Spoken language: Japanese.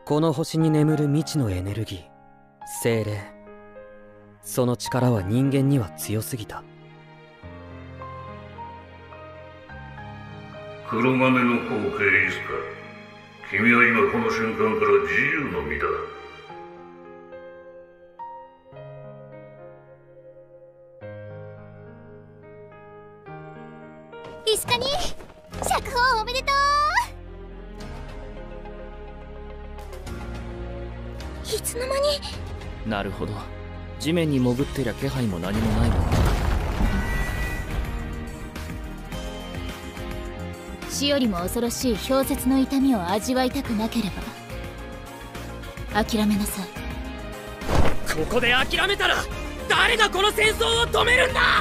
この星に眠る未知のエネルギー、精霊。その力は人間には強すぎた。 黒金の後継イスカ、君は今この瞬間から自由の身だ。 イスカに釈放おめでとう。いつの間に。 なるほど、地面に潜ってりゃ気配も何もないもんな。 死よりも恐ろしい氷雪の痛みを味わいたくなければ諦めなさい。 ここで諦めたら誰がこの戦争を止めるんだ。